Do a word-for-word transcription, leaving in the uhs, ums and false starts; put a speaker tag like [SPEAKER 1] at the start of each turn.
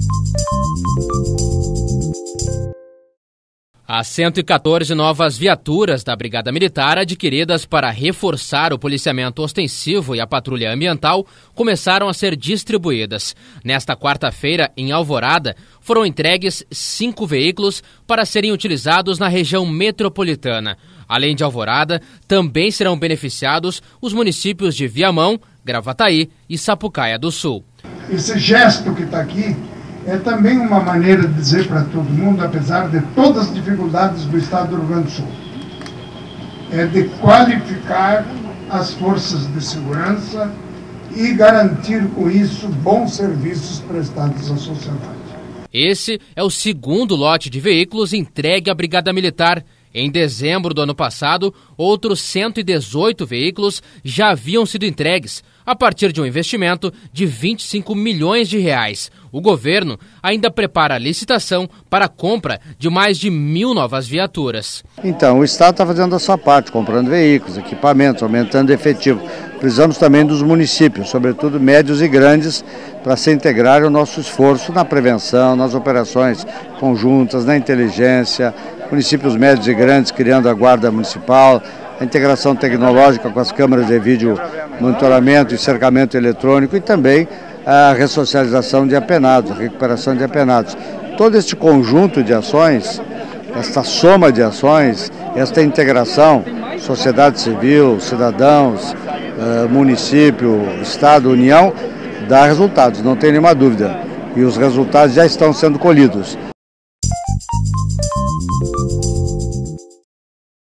[SPEAKER 1] As cento e quatorze novas viaturas da Brigada Militar, adquiridas para reforçar o policiamento ostensivo e a patrulha ambiental, começaram a ser distribuídas. Nesta quarta-feira, em Alvorada, foram entregues cinco veículos para serem utilizados na região metropolitana. Além de Alvorada, também serão beneficiados os municípios de Viamão, Gravataí e Sapucaia do Sul.
[SPEAKER 2] Esse gesto que está aqui é também uma maneira de dizer para todo mundo, apesar de todas as dificuldades do Estado do Rio Grande do Sul, é de qualificar as forças de segurança e garantir com isso bons serviços prestados à sociedade.
[SPEAKER 1] Esse é o segundo lote de veículos entregue à Brigada Militar. Em dezembro do ano passado, outros cento e dezoito veículos já haviam sido entregues, a partir de um investimento de vinte e cinco milhões de reais. O governo ainda prepara a licitação para a compra de mais de mil novas viaturas.
[SPEAKER 3] Então, o Estado está fazendo a sua parte, comprando veículos, equipamentos, aumentando efetivo. Precisamos também dos municípios, sobretudo médios e grandes, para se integrar ao nosso esforço na prevenção, nas operações conjuntas, na inteligência, municípios médios e grandes criando a guarda municipal, a integração tecnológica com as câmeras de vídeo monitoramento e cercamento eletrônico e também a ressocialização de apenados, a recuperação de apenados. Todo este conjunto de ações, esta soma de ações, esta integração, sociedade civil, cidadãos, município, Estado, União, dá resultados, não tem nenhuma dúvida. E os resultados já estão sendo colhidos.